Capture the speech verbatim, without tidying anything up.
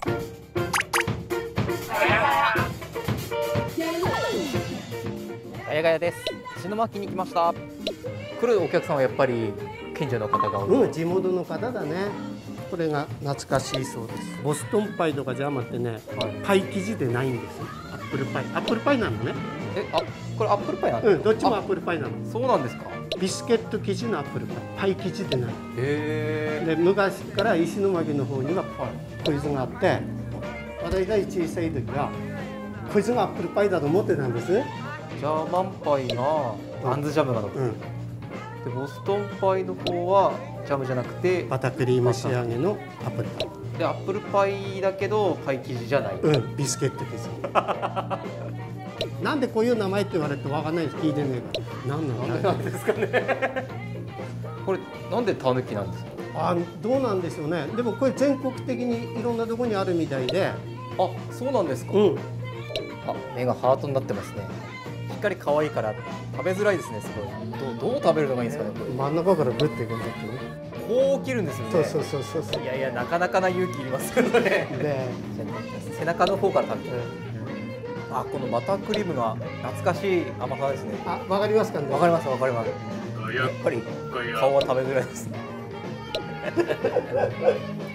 ガヤガヤです。石巻に来ました。来るお客さんはやっぱり近所の方が多い。 うん、地元の方だね。これが懐かしいそうです。ボストンパイとかジャマってね、はい、パイ生地でないんです。アップルパイ、アップルパイなのね。 え、あ、これアップルパイなんですか？ うん、どっちもアップルパイなの。 そうなんですか。 ビスケット生地のアップルパイ、パイ生地でない。 へえ。 で、昔から石巻の方にはこいつがあって、私が小さい時はこいつがアップルパイだと思ってたんです。 ジャーマンパイがあんずジャムが乗ってる、うん、でボストンパイの方はジャムじゃなくてバタークリーム仕上げのアップルパイで、アップルパイだけどパイ生地じゃない。 うん、ビスケット生地なんでこういう名前って言われてわかんないです。聞いてねえから何なのなんですかねこれなんでタヌキなんですか？ あ、どうなんでしょうね。でもこれ全国的にいろんなところにあるみたいで。 あ、そうなんですか。うん、あ、目がハートになってますね。しっかり可愛いから食べづらいですね。すごい。どう、どう食べるのがいいんですかね。これ真ん中からグッていくんだってね。 こう切るんですよね。 そうそうそうそうそう。 いやいや、なかなかな勇気いりますけどね。で、背中の方から食べて。あ、このバタークリームが懐かしい甘さですね。 あ、わかりますかね。 わかります、わかります。やっぱり顔は食べづらいですね。